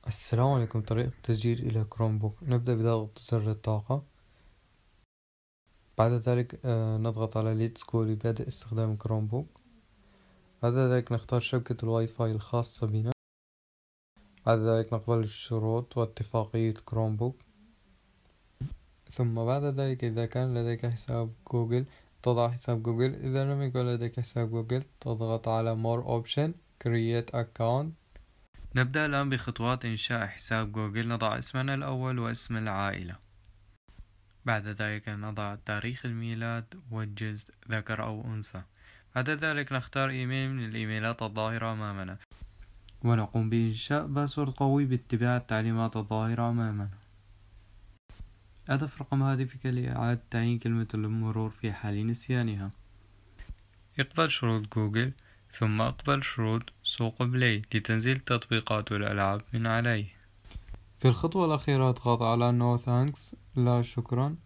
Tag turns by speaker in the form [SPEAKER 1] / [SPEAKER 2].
[SPEAKER 1] السلام عليكم. طريقة التسجيل إلى كروم بوك. نبدأ بضغط زر الطاقة. بعد ذلك نضغط على Let's Go لبدء استخدام كروم بوك. بعد ذلك نختار شبكة الواي فاي الخاصة بنا. بعد ذلك نقبل الشروط واتفاقية كروم بوك. ثم بعد ذلك إذا كان لديك حساب جوجل تضع حساب جوجل. إذا لم يكن لديك حساب جوجل تضغط على More Option Create Account. نبدأ الآن بخطوات إنشاء حساب جوجل. نضع اسمنا الأول واسم العائلة. بعد ذلك نضع تاريخ الميلاد والجنس ذكر أو أنثى. بعد ذلك نختار إيميل من الإيميلات الظاهرة أمامنا ونقوم بإنشاء باسورد قوي باتباع التعليمات الظاهرة أمامنا. أضف رقم هاتفك لإعادة تعيين كلمة المرور في حال نسيانها. اقبل شروط جوجل ثم اقبل شروط سوق بلاي لتنزيل التطبيقات والألعاب من عليه. في الخطوة الأخيرة اضغط على No thanks لا شكرا.